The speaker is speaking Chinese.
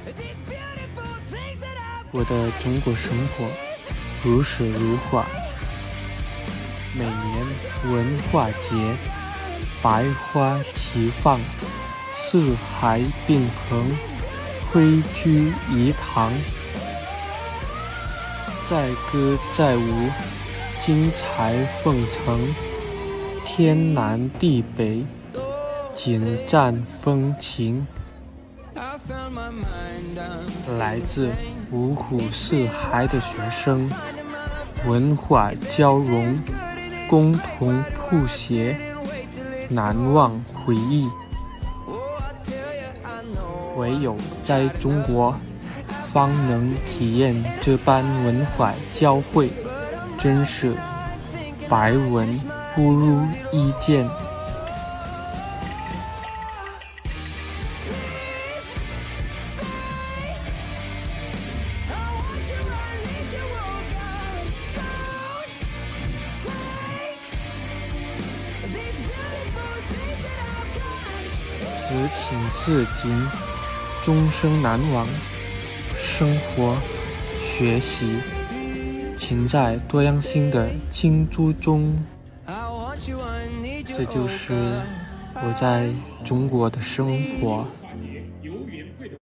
我的中国生活如诗如画，每年文化节百花齐放，四海宾朋，汇聚一堂，载歌载舞，精彩纷呈，天南地北，尽占风情。来自五湖四海的学生，文化交融，共同谱写难忘回忆。唯有在中国，方能体验这般文化交汇，真是百闻不如一见。此情此景，终生难忘。生活、学习，尽在多样性的庆祝中。这就是我在中国的生活。